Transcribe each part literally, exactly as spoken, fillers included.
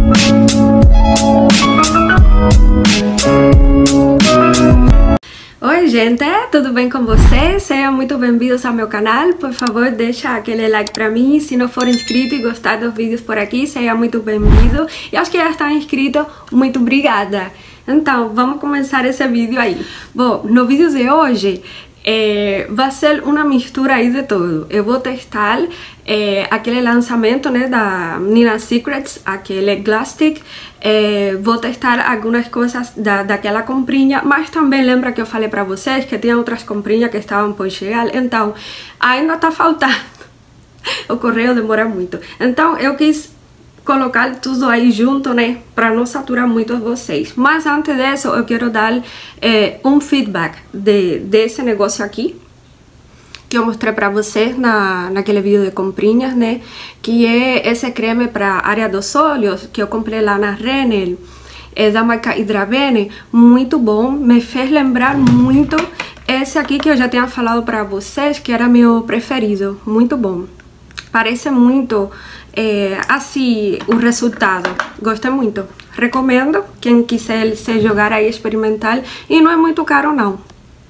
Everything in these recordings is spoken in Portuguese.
Oi gente, tudo bem com vocês? Sejam muito bem-vindos ao meu canal. Por favor, deixa aquele like pra mim. Se não for inscrito e gostar dos vídeos por aqui, seja muito bem-vindo. E aos que já estão inscritos, muito obrigada. Então, vamos começar esse vídeo aí. Bom, no vídeo de hoje é, vai ser uma mistura aí de tudo. Eu vou testar é, aquele lançamento, né, da Nina Secrets, aquele Glass Stick. É, vou testar algumas coisas da, daquela comprinha, mas também lembra que eu falei pra vocês que tinha outras comprinhas que estavam por chegar, então ainda tá faltando. O correio demora muito, então eu quis colocar tudo aí junto, né, pra não saturar muito vocês. Mas antes disso eu quero dar é, um feedback de, desse negócio aqui que eu mostrei pra vocês na, naquele vídeo de comprinhas, né? Que é esse creme pra área dos olhos, que eu comprei lá na Renner, é da marca Hydravene, muito bom, me fez lembrar muito esse aqui que eu já tinha falado pra vocês, que era meu preferido, muito bom. Parece muito, é, assim, o resultado, gostei muito. Recomendo, quem quiser se jogar aí experimentar, e não é muito caro não.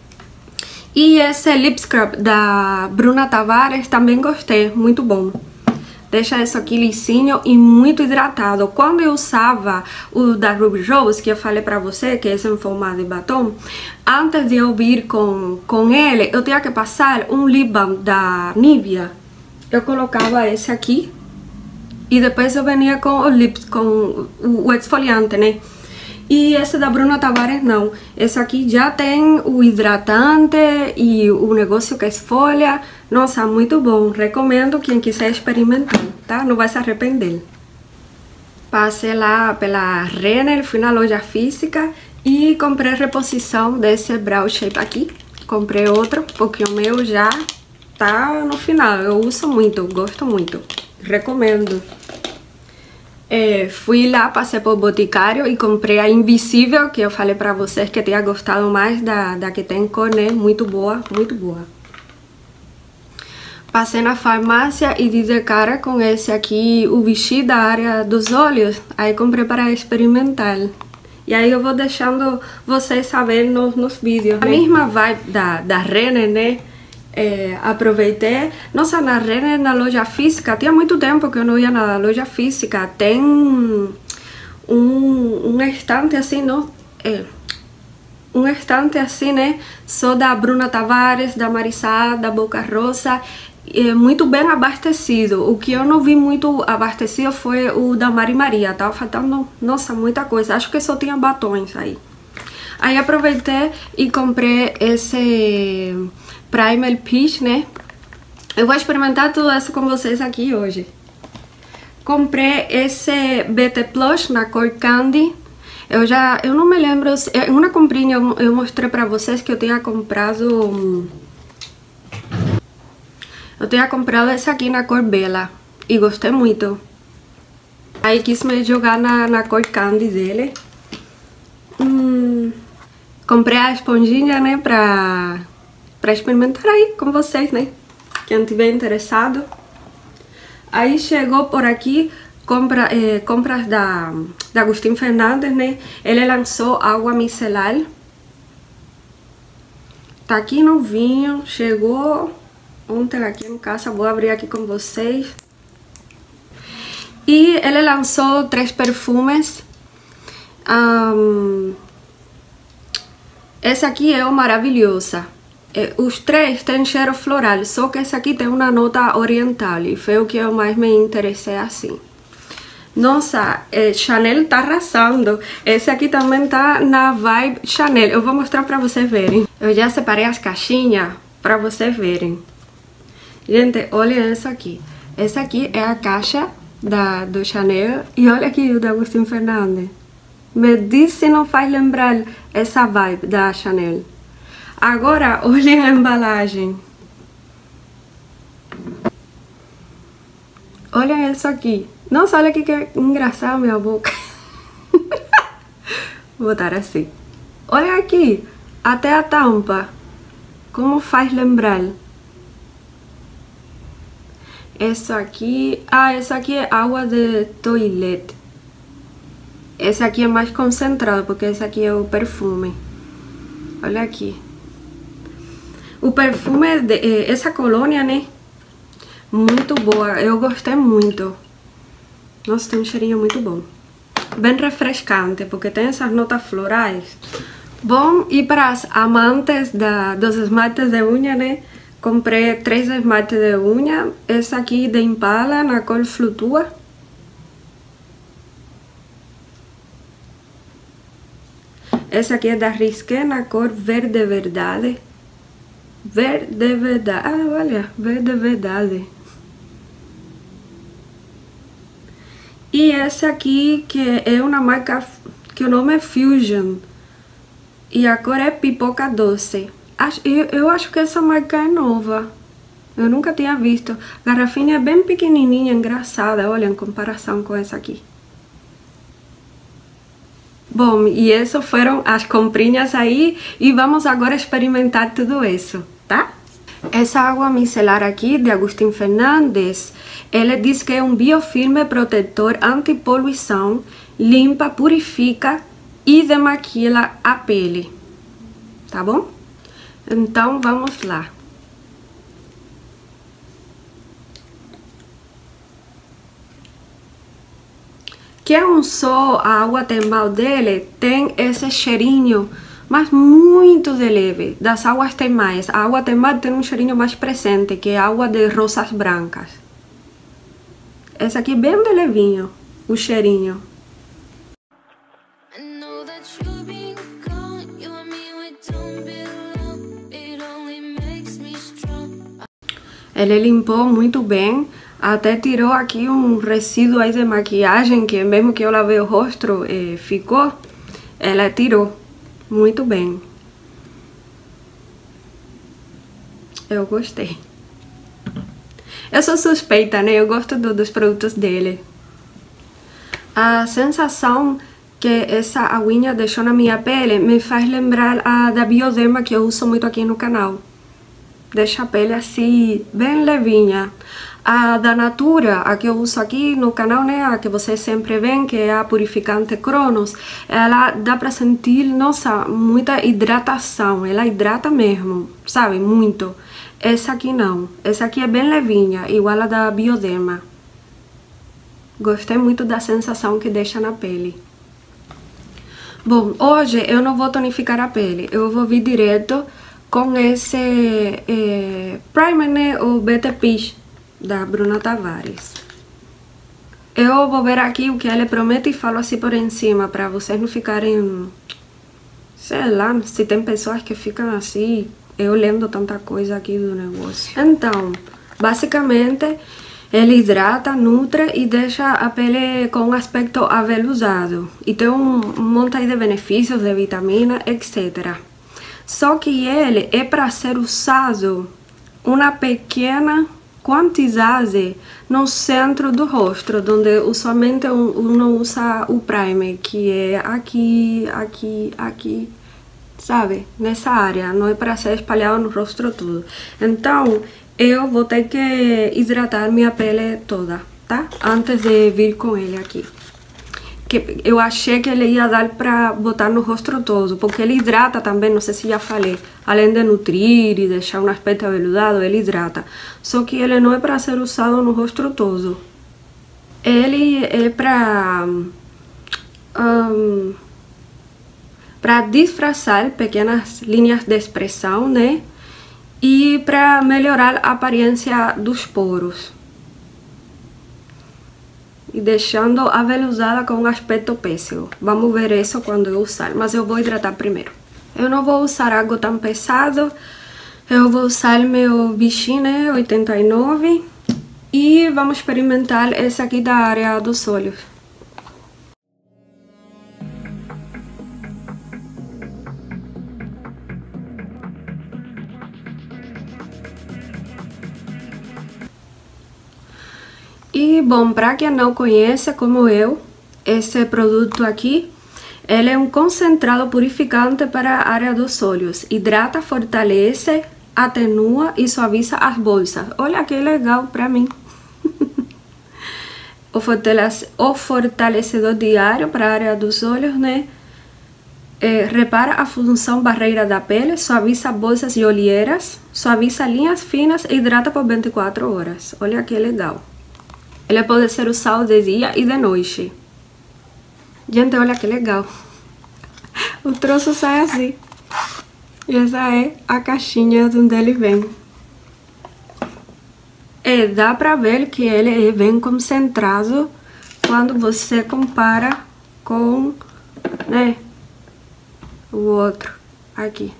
E esse lip scrub da Bruna Tavares também gostei, muito bom. Deixa isso aqui lisinho e muito hidratado. Quando eu usava o da Ruby Rose, que eu falei pra você, que é esse em formato de batom, antes de eu vir com, com ele, eu tinha que passar um lip balm da Nivea. Eu colocava esse aqui e depois eu venia com o lip, com o esfoliante, né? E esse da Bruna Tavares não, esse aqui já tem o hidratante e o negócio que esfolha. Nossa, muito bom, recomendo quem quiser experimentar, tá? Não vai se arrepender. Passei lá pela Renner, fui na loja física e comprei reposição desse Brow Shape aqui. Comprei outro, porque o meu já tá no final, eu uso muito, gosto muito, recomendo. É, fui lá, passei por Boticário e comprei a Invisível, que eu falei pra vocês que tinha gostado mais da, da que tem cor, né? Muito boa, muito boa. Passei na farmácia e dei de cara com esse aqui, o Vichy da área dos olhos. Aí comprei para experimentar. E aí eu vou deixando vocês saberem nos, nos vídeos, né? A mesma vibe da, da Renner, né? É, aproveitei, nossa, na Renner, na loja física, tinha muito tempo que eu não ia na loja física, tem um, um estante assim, não, é, um estante assim, né, só da Bruna Tavares, da Marisa, da Boca Rosa, é muito bem abastecido. O que eu não vi muito abastecido foi o da Mari Maria, tava faltando, nossa, muita coisa, acho que só tinha batons aí. Aí aproveitei e comprei esse Primer Peach, né? Eu vou experimentar tudo isso com vocês aqui hoje. Comprei esse B T Plus na cor Candy. Eu já, eu não me lembro, em uma comprinha eu, eu mostrei pra vocês que eu tinha comprado... Eu tinha comprado esse aqui na cor Bela e gostei muito. Aí quis me jogar na, na cor Candy dele. Hum, comprei a esponjinha, né, pra... pra experimentar aí com vocês, né? Quem tiver interessado. Aí chegou por aqui compra, eh, compras da, da Agustín Fernandes, né? Ele lançou água micelar. Tá aqui novinho, chegou ontem aqui em casa, vou abrir aqui com vocês. E ele lançou três perfumes. Um, esse aqui é o Maravilhosa. Os três têm cheiro floral, só que esse aqui tem uma nota oriental e foi o que eu mais me interessei assim. Nossa, é, Chanel tá arrasando. Esse aqui também tá na vibe Chanel. Eu vou mostrar pra vocês verem. Eu já separei as caixinhas pra vocês verem. Gente, olha essa aqui. Essa aqui é a caixa da, do Chanel e olha aqui o da Agustín Fernandes. Me diz se não faz lembrar essa vibe da Chanel. Agora, olhem a embalagem. Olha isso aqui. Nossa, olha que, que engraçado a minha boca. Vou botar assim. Olha aqui, até a tampa. Como faz lembrar? Isso aqui... Ah, isso aqui é água de toilette. Esse aqui é mais concentrado, porque esse aqui é o perfume. Olha aqui. O perfume, de, essa colônia, né? Muito boa, eu gostei muito. Nossa, tem um cheirinho muito bom. Bem refrescante, porque tem essas notas florais. Bom, e para as amantes da, dos esmaltes de unha, né? Comprei três esmaltes de unha. Esse aqui de Impala, na cor Flutua. Esse aqui é da Risqué, na cor Verde Verdade. Verde Verdade. Ah, olha, Verde Verdade. E esse aqui, que é uma marca que o nome é Fusion. E a cor é Pipoca Doce. Eu, eu acho que essa marca é nova. Eu nunca tinha visto. A garrafinha é bem pequenininha, engraçada. Olha, em comparação com essa aqui. Bom, e essas foram as comprinhas aí. E vamos agora experimentar tudo isso, tá? Essa água micelar aqui, de Agustín Fernandes, ele diz que é um biofilme protetor antipoluição, limpa, purifica e demaquila a pele, tá bom? Então vamos lá. Quem usou a água termal dele tem esse cheirinho, mas muito de leve, das águas termais. A água termal tem um cheirinho mais presente, que é a água de rosas brancas. Esse aqui é bem de levinho, o cheirinho. Ele limpou muito bem, até tirou aqui um resíduo aí de maquiagem, que mesmo que eu lavei o rosto, eh, ficou, ela tirou muito bem. Eu gostei. Eu sou suspeita, né? Eu gosto do, dos produtos dele. A sensação que essa aguinha deixou na minha pele me faz lembrar a da Bioderma, que eu uso muito aqui no canal. Deixa a pele assim, bem levinha. A da Natura, a que eu uso aqui no canal, né, a que vocês sempre veem, que é a Purificante Cronos, ela dá pra sentir, nossa, muita hidratação, ela hidrata mesmo, sabe, muito. Essa aqui não, essa aqui é bem levinha, igual a da Bioderma. Gostei muito da sensação que deixa na pele. Bom, hoje eu não vou tonificar a pele, eu vou vir direto com esse eh, primer, né, o B T Peach da Bruna Tavares. Eu vou ver aqui o que ele promete e falo assim por em cima, para vocês não ficarem, sei lá, se tem pessoas que ficam assim, eu lendo tanta coisa aqui do negócio. Então, basicamente, ele hidrata, nutre e deixa a pele com um aspecto aveludado. E tem um, um monte de benefícios de vitamina, etcétera. Só que ele é para ser usado uma pequena quantidade no centro do rosto, onde usualmente uno usa o primer, que é aqui, aqui, aqui, sabe? Nessa área, não é para ser espalhado no rosto todo. Então, eu vou ter que hidratar minha pele toda, tá? Antes de vir com ele aqui. Que eu achei que ele ia dar pra botar no rosto todo, porque ele hidrata também, não sei se já falei, além de nutrir e deixar um aspecto aveludado, ele hidrata. Só que ele não é para ser usado no rosto todo. Ele é para um, para disfarçar pequenas linhas de expressão, né? E para melhorar a aparência dos poros. E deixando aveludada com um aspecto péssimo. Vamos ver isso quando eu usar, mas eu vou hidratar primeiro. Eu não vou usar algo tão pesado. Eu vou usar meu Vichy, né, oitenta e nove. E vamos experimentar esse aqui da área dos olhos. E bom, para quem não conhece, como eu, esse produto aqui, ele é um concentrado purificante para a área dos olhos. Hidrata, fortalece, atenua e suaviza as bolsas. Olha que legal para mim. o, fortalece, o fortalecedor diário para a área dos olhos, né? É, repara a função barreira da pele, suaviza bolsas e olheiras, suaviza linhas finas e hidrata por vinte e quatro horas. Olha que legal. Ele pode ser usado de dia e de noite. Gente, olha que legal. O troço sai assim. E essa é a caixinha onde ele vem. E dá pra ver que ele é bem concentrado quando você compara com, né, o outro aqui.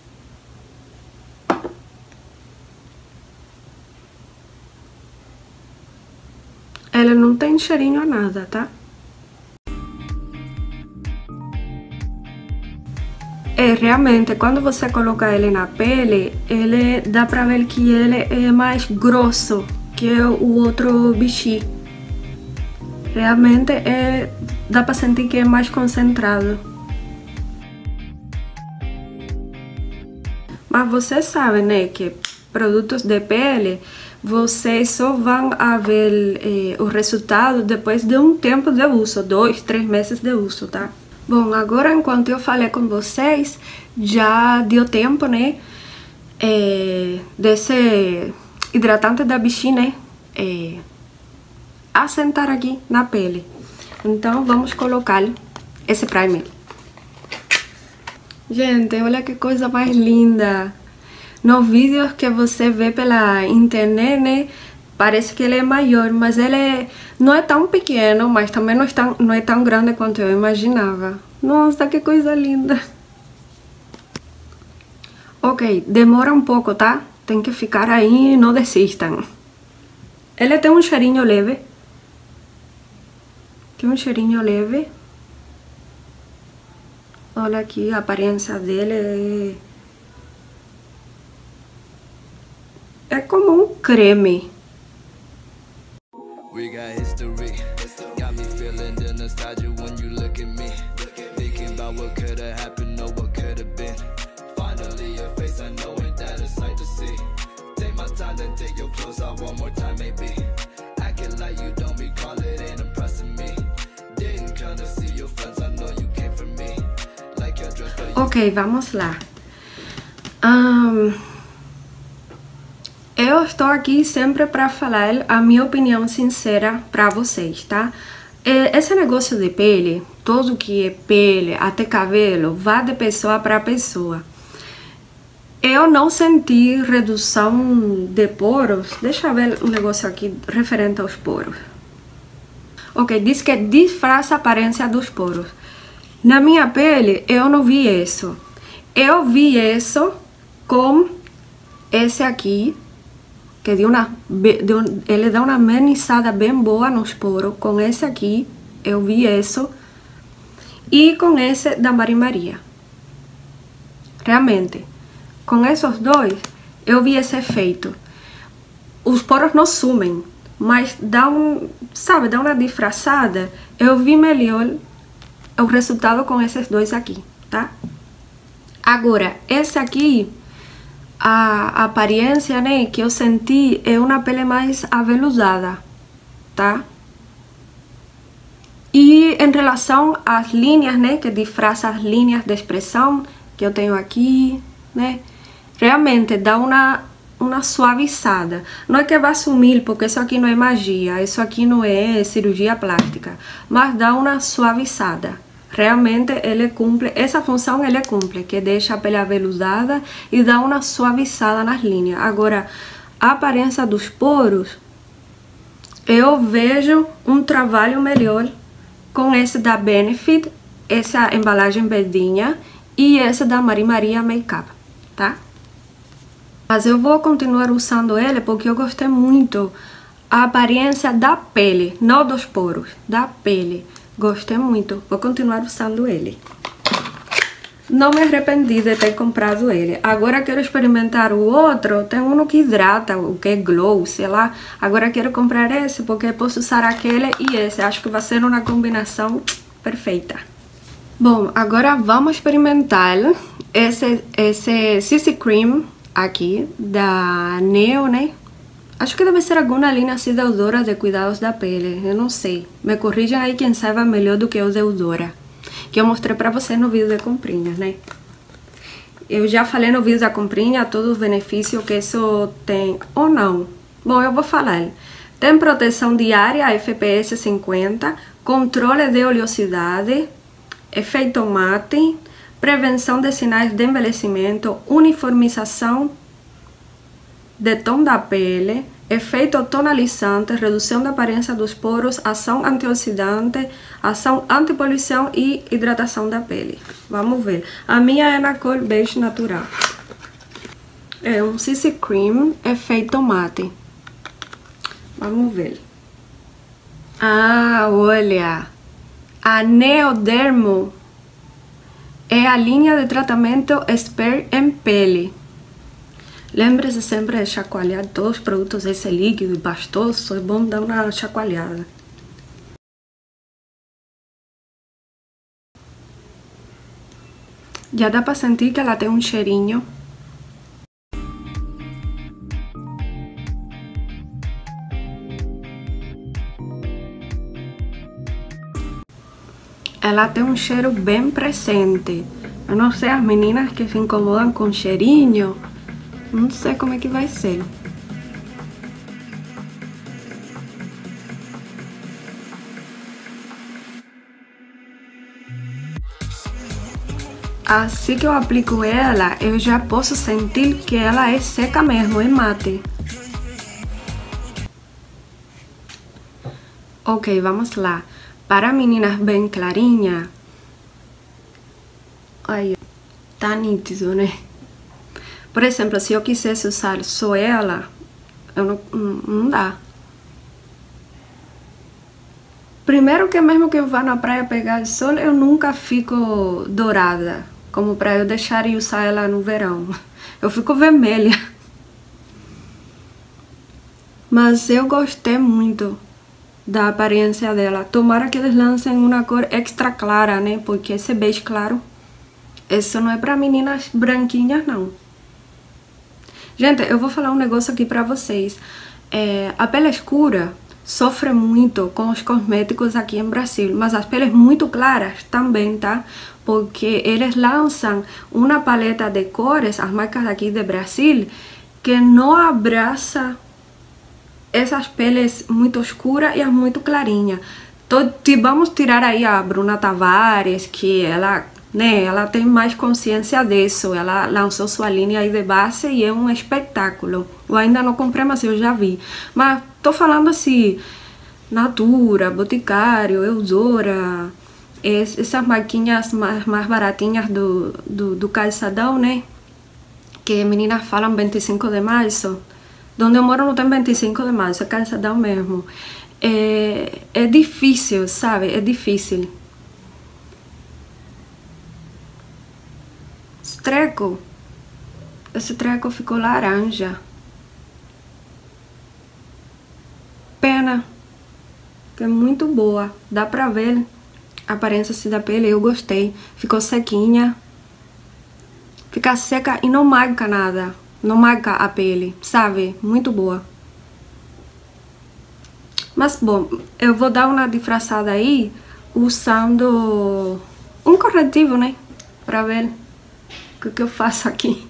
Ele não tem cheirinho a nada, tá? É, realmente, quando você coloca ele na pele, ele dá pra ver que ele é mais grosso que o outro bichinho. Realmente, é, dá pra sentir que é mais concentrado. Mas você sabe, né, que produtos de pele, vocês só vão a ver eh, o resultado depois de um tempo de uso, dois, três meses de uso, tá? Bom, agora enquanto eu falei com vocês, já deu tempo, né, é, desse hidratante da Vichy, né, é, assentar aqui na pele. Então, vamos colocar esse primer. Gente, olha que coisa mais linda. Nos vídeos que você vê pela internet, né, parece que ele é maior, mas ele é, não é tão pequeno, mas também não é tão, não é tão grande quanto eu imaginava. Nossa, que coisa linda! Ok, demora um pouco, tá? Tem que ficar aí, não desistam. Ele tem um cheirinho leve. Tem um cheirinho leve. Olha aqui, a aparência dele é... é como um creme. We got history. Got me feeling the nostalgia when you look at me. Thinking about what could have happened or what could have been. Finally your face, I know it, that a sight to see. Take my time and take your clothes off one more time maybe. Acting like you don't recall it ain't impressing me. Didn't come to see your friends, I know you came for me. Like your dress, but you... Ok, vamos lá. Um... Eu estou aqui sempre para falar a minha opinião sincera para vocês, tá? Esse negócio de pele, tudo que é pele, até cabelo, vai de pessoa para pessoa. Eu não senti redução de poros. Deixa eu ver um negócio aqui referente aos poros. Ok, diz que disfarça a aparência dos poros. Na minha pele, eu não vi isso. Eu vi isso com esse aqui. Que deu uma, deu, ele dá uma amenizada bem boa nos poros. Com esse aqui, eu vi isso. E com esse da Mari Maria. Realmente, com esses dois, eu vi esse efeito. Os poros não sumem, mas dá um, sabe, dá uma disfarçada. Eu vi melhor o resultado com esses dois aqui, tá? Agora, esse aqui... A aparência, né, que eu senti é uma pele mais aveludada, tá? E em relação às linhas, né, que disfarça as linhas de expressão que eu tenho aqui, né, realmente dá uma, uma suavizada. Não é que vai sumir, porque isso aqui não é magia, isso aqui não é cirurgia plástica, mas dá uma suavizada. Realmente ele cumpre, essa função ele cumpre, que deixa a pele aveludada e dá uma suavizada nas linhas. Agora, a aparência dos poros, eu vejo um trabalho melhor com esse da Benefit, essa embalagem verdinha e esse da Mari Maria Makeup, tá? Mas eu vou continuar usando ele porque eu gostei muito a aparência da pele, não dos poros, da pele. Gostei muito, vou continuar usando ele. Não me arrependi de ter comprado ele. Agora quero experimentar o outro, tem um que hidrata, o que é glow, sei lá. Agora quero comprar esse, porque posso usar aquele e esse. Acho que vai ser uma combinação perfeita. Bom, agora vamos experimentar esse, esse C C Cream aqui, da Neo, né? Acho que deve ser alguma linha assim da Eudora de cuidados da pele, eu não sei. Me corrijam aí quem saiba melhor do que eu de Eudora, que eu mostrei pra vocês no vídeo de comprinhas, né? Eu já falei no vídeo da comprinha todos os benefícios que isso tem, ou não. Bom, eu vou falar. Tem proteção diária F P S cinquenta, controle de oleosidade, efeito mate, prevenção de sinais de envelhecimento, uniformização de tom da pele, efeito tonalizante, redução da aparência dos poros, ação antioxidante, ação antipoluição e hidratação da pele. Vamos ver. A minha é na cor beige natural. É um C C Cream, efeito mate. Vamos ver. Ah, olha. A Neodermo é a linha de tratamento Expert em pele. Lembre-se sempre de chacoalhar todos os produtos desse líquido e pastoso, é bom dar uma chacoalhada. Já dá para sentir que ela tem um cheirinho. Ela tem um cheiro bem presente. Eu não sei, as meninas que se incomodam com cheirinho, não sei como é que vai ser. Assim que eu aplico ela, eu já posso sentir que ela é seca mesmo, é mate. Ok, vamos lá. Para meninas bem clarinha, aí, tá nítido, né? Por exemplo, se eu quisesse usar só ela, eu não, não dá. Primeiro que mesmo que eu vá na praia pegar sol, eu nunca fico dourada, como para eu deixar e usar ela no verão. Eu fico vermelha. Mas eu gostei muito da aparência dela. Tomara que eles lancem uma cor extra clara, né? Porque esse beige claro, isso não é para meninas branquinhas, não. Gente, eu vou falar um negócio aqui pra vocês. É, a pele escura sofre muito com os cosméticos aqui em Brasil, mas as peles muito claras também, tá? Porque eles lançam uma paleta de cores, as marcas aqui de Brasil, que não abraça essas peles muito escuras e as muito clarinhas. Então, vamos tirar aí a Bruna Tavares, que ela, né, ela tem mais consciência disso. Ela lançou sua linha aí de base e é um espetáculo. Eu ainda não comprei, mas eu já vi. Mas tô falando assim, Natura, Boticário, Eudora, essas marquinhas mais, mais baratinhas do, do, do calçadão, né? Que meninas falam vinte e cinco de março. Onde eu moro não tem vinte e cinco de março, é calçadão mesmo. É, é difícil, sabe? É difícil. Esse treco, esse treco ficou laranja. Pena, que é muito boa. Dá pra ver a aparência assim da pele, eu gostei. Ficou sequinha. Fica seca e não marca nada. Não marca a pele, sabe? Muito boa. Mas, bom, eu vou dar uma disfarçada aí usando um corretivo, né? Pra ver o que eu faço aqui.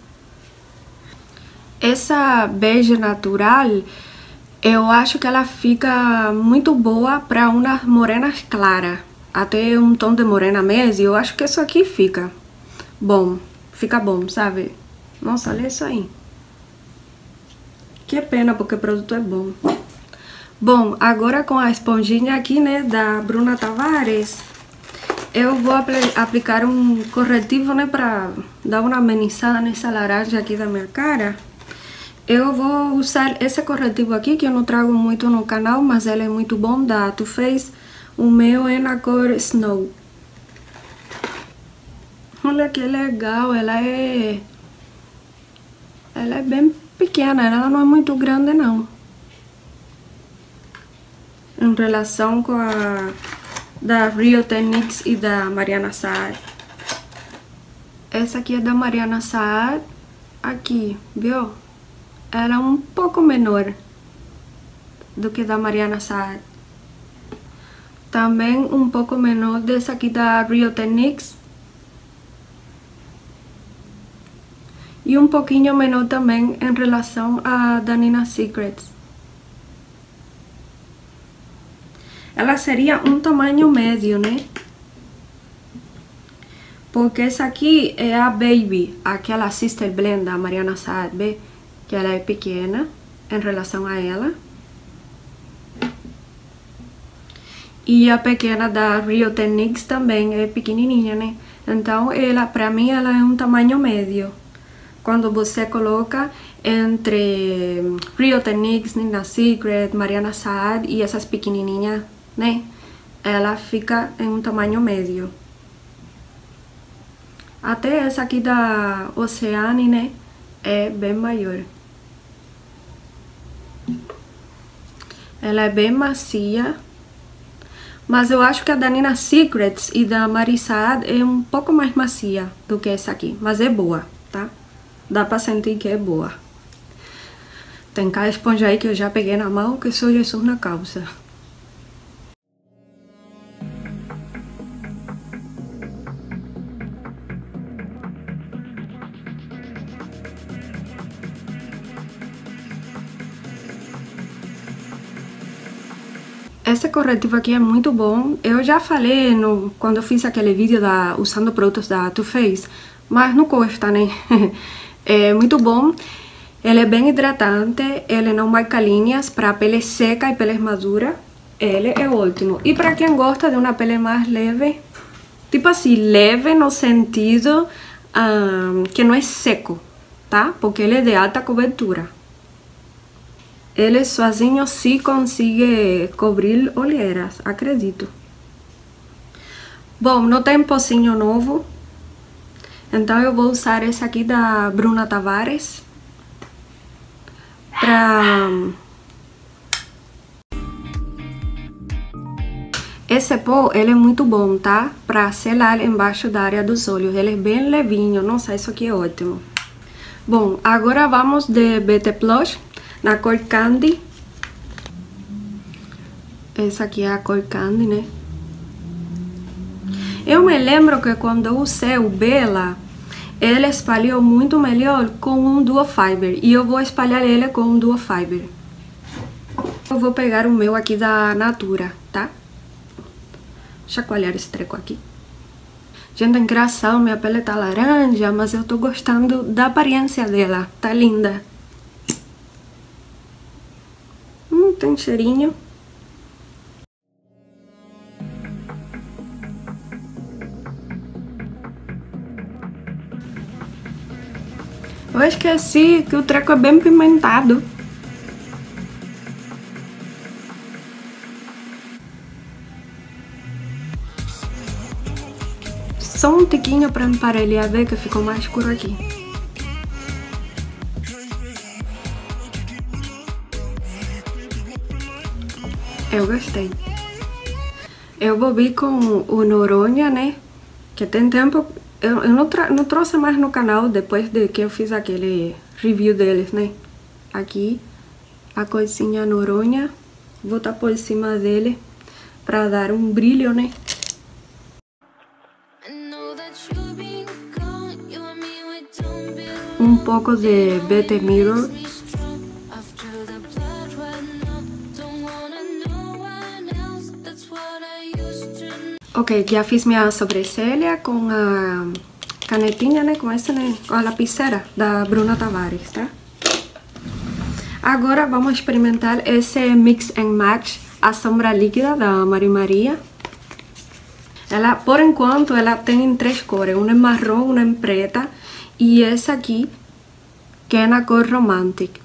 Essa beige natural, eu acho que ela fica muito boa pra umas morenas claras. Até um tom de morena mesmo, eu acho que isso aqui fica bom. Fica bom, sabe? Nossa, olha isso aí. Que pena, porque o produto é bom. Bom, agora com a esponjinha aqui, né, da Bruna Tavares, eu vou apl aplicar um corretivo, né, pra dar uma amenizada nessa laranja aqui da minha cara. Eu vou usar esse corretivo aqui, que eu não trago muito no canal, mas ele é muito bom, da Too Faced. O meu é na cor Snow. Olha que legal, ela é... Ela é bem pequena, ela não é muito grande não. Em relação com a da Real Techniques e da Mariana Saad. Essa aqui é da Mariana Saad. Aqui, viu? Ela é um pouco menor. do que da Mariana Saad. Também um pouco menor dessa aqui da Real Techniques. E um pouquinho menor também em relação a da Nina Secrets. Ela seria um tamanho médio, né? Porque essa aqui é a Baby, aquela Sister Blend da Mariana Saad, vê? Que ela é pequena em relação a ela. E a pequena da Real Techniques também é pequenininha, né? Então, ela, pra mim, ela é um tamanho médio. Quando você coloca entre Real Techniques, Nina Secret, Mariana Saad e essas pequenininhas, né? Ela fica em um tamanho médio. Até essa aqui da Oceane, né? É bem maior. Ela é bem macia. Mas eu acho que a da Nina Secrets e da Mari Saad é um pouco mais macia do que essa aqui. Mas é boa, tá? Dá pra sentir que é boa. Tem cá a esponja aí que eu já peguei na mão, que sou Jesus na causa. Esse corretivo aqui é muito bom. Eu já falei no, quando eu fiz aquele vídeo da, usando produtos da Too Faced, mas não custa, né? É muito bom. Ele é bem hidratante, ele não marca linhas para pele seca e pele madura. Ele é ótimo. E para quem gosta de uma pele mais leve, tipo assim, leve no sentido um, que não é seco, tá? Porque ele é de alta cobertura. Ele sozinho sim consegue cobrir olheiras, acredito. Bom, não tem pocinho novo. Então eu vou usar esse aqui da Bruna Tavares. Pra... Esse pó, ele é muito bom, tá? Pra selar embaixo da área dos olhos. Ele é bem levinho. Nossa, isso aqui é ótimo. Bom, agora vamos de B T Plus. Na cor Candy. Essa aqui é a cor Candy, né? Eu me lembro que quando eu usei o Bella, ele espalhou muito melhor com um Duo Fiber. E eu vou espalhar ele com um Duo Fiber. Eu vou pegar o meu aqui da Natura, tá? Chacoalhar esse treco aqui. Gente, é engraçado, minha pele tá laranja, mas eu tô gostando da aparência dela. Tá linda. Hum, tem cheirinho. Eu esqueci que o treco é bem pimentado. Só um tiquinho pra emparelhar, ver que ficou mais escuro aqui. Eu gostei. Eu vou vir com o Noronha, né? Que tem tempo... Eu, eu não, não trouxe mais no canal depois de que eu fiz aquele review deles, né? Aqui, a coisinha Noronha. Vou estar por cima dele pra dar um brilho, né? Um pouco de B T Mirror. Ok, já fiz minha sobrancelha com a canetinha, né? Com essa, né? Com a lapiseira da Bruna Tavares, tá? Agora vamos experimentar esse Mix and Match, a sombra líquida da Mari Maria. Ela, por enquanto, ela tem três cores. Uma é marrom, uma é preta e essa aqui, que é na cor Romantic.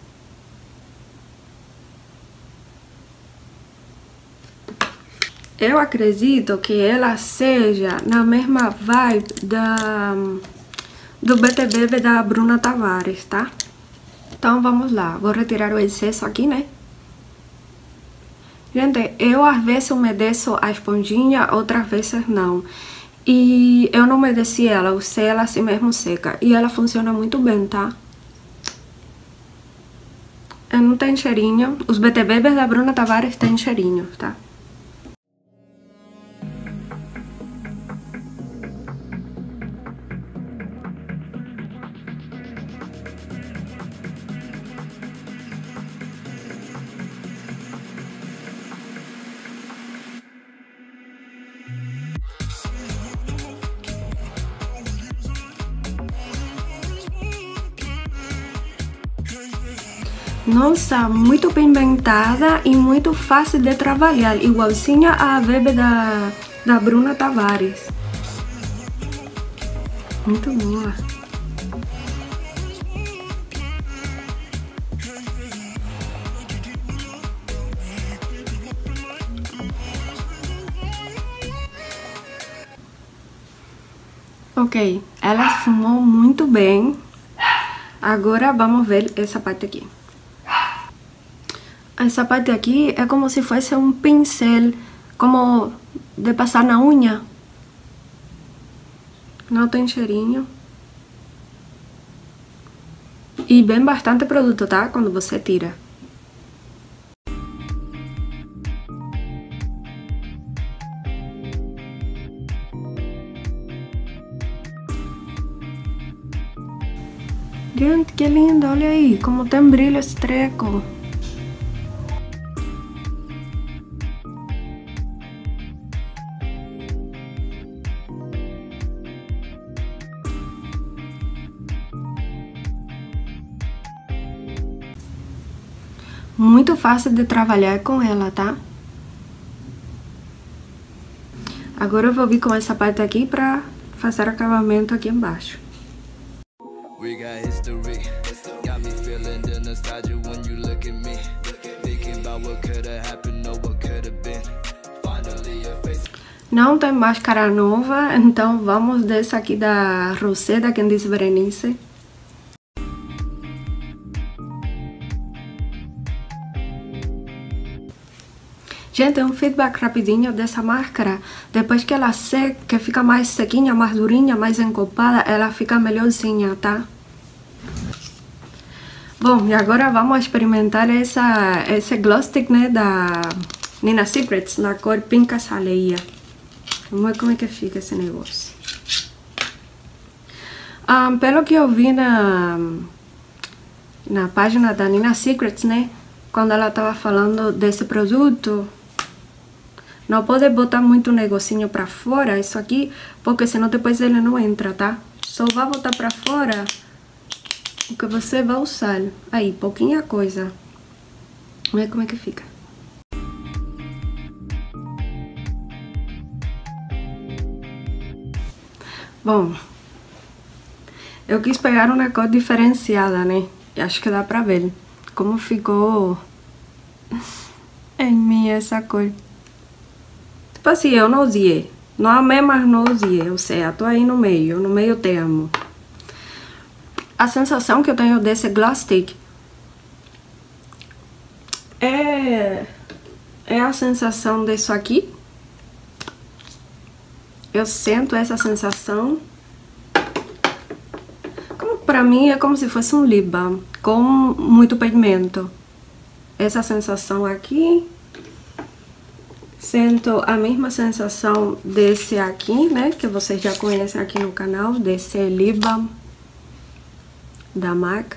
Eu acredito que ela seja na mesma vibe da, do B T Baby da Bruna Tavares, tá? Então vamos lá, vou retirar o excesso aqui, né? Gente, eu às vezes umedeço a esponjinha, outras vezes não. E eu não umedeci ela, usei ela assim mesmo seca. E ela funciona muito bem, tá? não tem cheirinho. Os B T Babes da Bruna Tavares tem cheirinho, tá? Nossa, muito bem inventada e muito fácil de trabalhar, igualzinha a baby da, da Bruna Tavares. Muito boa. Ok, ela esfumou muito bem. Agora vamos ver essa parte aqui. Essa parte aqui é como se fosse um pincel, como de passar na unha. Não tem cheirinho. E vem bastante produto, tá? Quando você tira. Gente, que lindo, olha aí, como tem brilho esse treco. Muito fácil de trabalhar com ela, tá? Agora eu vou vir com essa parte aqui pra fazer acabamento aqui embaixo. Não tem máscara nova, então vamos dessa aqui da Rosé, da Quem Disse Berenice. Gente, um feedback rapidinho dessa máscara. Depois que ela seca, que fica mais sequinha, mais durinha, mais encopada, ela fica melhorzinha, tá? Bom, e agora vamos experimentar essa, esse gloss stick, né, da Nina Secrets, na cor Pink Azaleia. Vamos ver como é que fica esse negócio. Um, pelo que eu vi na, na página da Nina Secrets, né, quando ela tava falando desse produto, não pode botar muito negocinho pra fora, isso aqui, porque senão depois ele não entra, tá? Só vai botar pra fora o que você vai usar. Aí, pouquinha coisa. Vamos ver como é que fica. Bom, eu quis pegar uma cor diferenciada, né? E acho que dá pra ver como ficou em mim essa cor. Tipo assim, eu não odiei. Não amei, mas não odiei. Ou seja, tô aí no meio, no meio termo. A sensação que eu tenho desse gloss stick é, é a sensação disso aqui. Eu sinto essa sensação. Como pra mim é como se fosse um lip balm com muito pigmento. Essa sensação aqui. Sinto a mesma sensação desse aqui, né? Que vocês já conhecem aqui no canal, desse lip balm da MAC.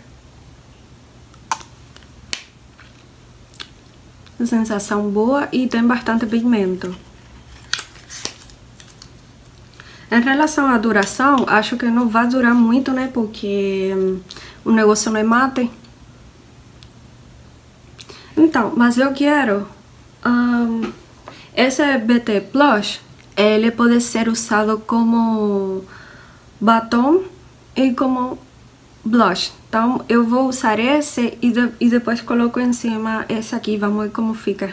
Sensação boa e tem bastante pigmento. Em relação à duração, acho que não vai durar muito, né? Porque hum, o negócio não é mate. Então, mas eu quero... Um, esse B T Blush, ele pode ser usado como batom e como blush. Então, eu vou usar esse e, de, e depois coloco em cima esse aqui. Vamos ver como fica.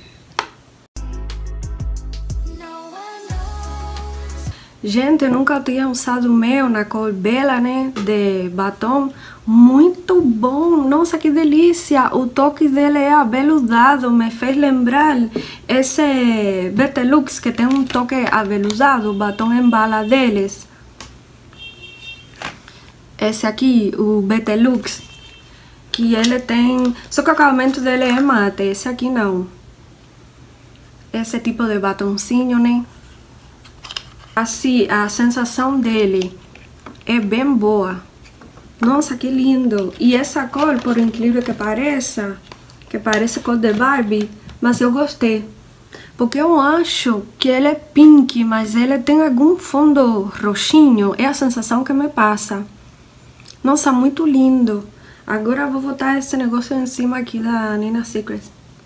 Gente, eu nunca tinha usado o meu na cor Bela, né, de batom. Muito bom, nossa, que delícia. O toque dele é aveludado, me fez lembrar esse B T Lux, que tem um toque aveludado, o batom em bala deles. Esse aqui, o B T Lux, que ele tem... Só que o acabamento dele é mate, esse aqui não. Esse tipo de batonzinho, né? Assim, a sensação dele é bem boa. Nossa, que lindo! E essa cor, por incrível que pareça, que parece cor de Barbie, mas eu gostei. Porque eu acho que ele é pink, mas ele tem algum fundo roxinho. É a sensação que me passa. Nossa, muito lindo. Agora eu vou botar esse negócio em cima aqui da Nina Secret.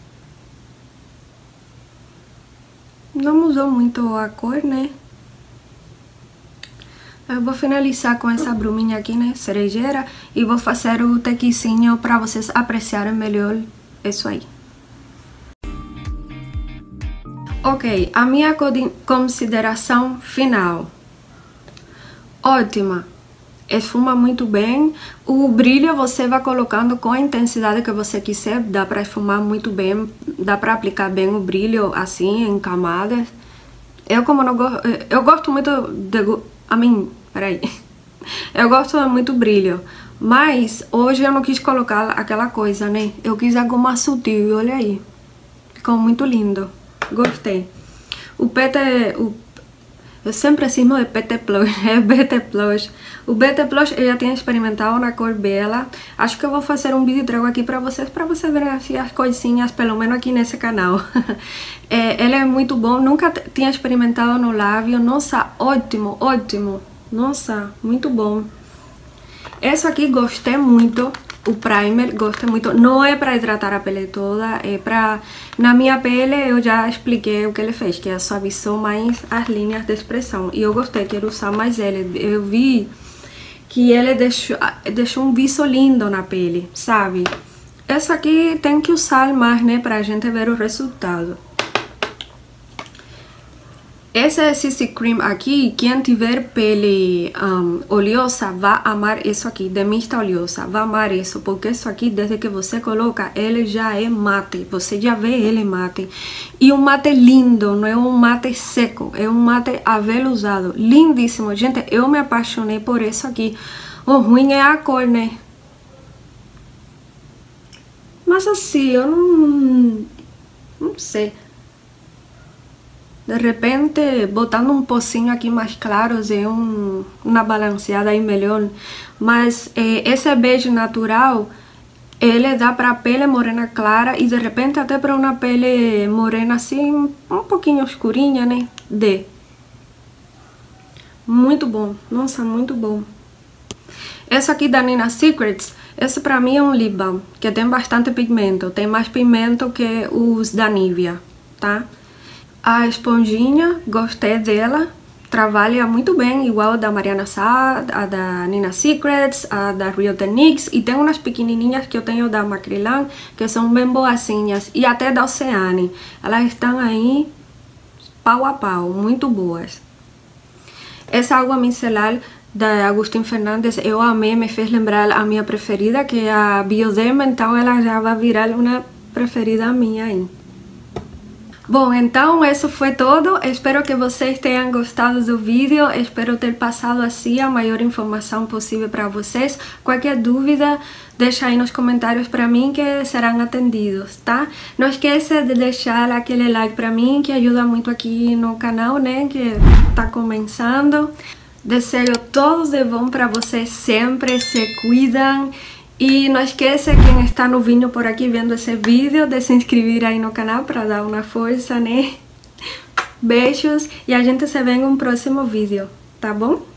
Não mudou muito a cor, né? Eu vou finalizar com essa bruminha aqui, né? Cerejeira. E vou fazer o tequisinho para vocês apreciarem melhor isso aí. Ok, a minha consideração final. Ótima. Esfuma muito bem. O brilho você vai colocando com a intensidade que você quiser. Dá pra esfumar muito bem. Dá pra aplicar bem o brilho assim, em camadas. Eu como não gosto... Eu gosto muito de... A mim... Peraí. Eu gosto muito do brilho. Mas hoje eu não quis colocar aquela coisa, né? Eu quis algo mais sutil. E olha aí. Ficou muito lindo. Gostei. O P T... O, eu sempre cismo de P T Plus. É B T Plus. O B T Plus eu já tinha experimentado na cor bela. Acho que eu vou fazer um vídeo e trago aqui pra vocês. Pra vocês verem assim, as coisinhas, pelo menos aqui nesse canal. É, ele é muito bom. Nunca tinha experimentado no lábio. Nossa, ótimo, ótimo. Nossa, muito bom. Esse aqui gostei muito. O primer, gostei muito. Não é pra hidratar a pele toda, é pra... Na minha pele eu já expliquei o que ele fez, que é suavizou mais as linhas de expressão. E eu gostei, quero usar mais ele. Eu vi que ele deixou, deixou um viso lindo na pele, sabe? Essa aqui tem que usar mais, né, pra gente ver o resultado. Esse C C Cream aqui, quem tiver pele um, oleosa vai amar isso aqui, de mista oleosa, vai amar isso, porque isso aqui, desde que você coloca, ele já é mate, você já vê ele mate. E um mate lindo, não é um mate seco, é um mate aveludado, lindíssimo. Gente, eu me apaixonei por isso aqui. O ruim é a cor, né? Mas assim, eu não... não sei. De repente, botando um pocinho aqui mais claro, é um, uma balanceada aí melhor. Mas eh, esse bege natural, ele dá para pele morena clara e de repente até para uma pele morena assim, um pouquinho escurinha, né? De. Muito bom, nossa, muito bom. Essa aqui da Nina Secrets, esse pra mim é um lip balm, que tem bastante pigmento. Tem mais pigmento que os da Nivea, tá? A esponjinha, gostei dela, trabalha muito bem, igual a da Mariana Saad, a da Nina Secrets, a da Real Techniques, e tem umas pequenininhas que eu tenho da Macrylan, que são bem boazinhas, e até da Oceane, elas estão aí pau a pau, muito boas. Essa água micelar da Agustin Fernandes eu amei, me fez lembrar a minha preferida, que é a Bioderma, então ela já vai virar uma preferida minha aí. Bom, então isso foi tudo. Espero que vocês tenham gostado do vídeo. Espero ter passado assim a maior informação possível para vocês. Qualquer dúvida, deixa aí nos comentários para mim que serão atendidos, tá? Não esqueça de deixar aquele like para mim, que ajuda muito aqui no canal, né? Que tá começando. Desejo todos de bom para vocês sempre. Se cuidam. E não esqueça, quem está novinho por aqui vendo esse vídeo, de se inscrever aí no canal para dar uma força, né? Beijos e a gente se vê em um próximo vídeo, tá bom?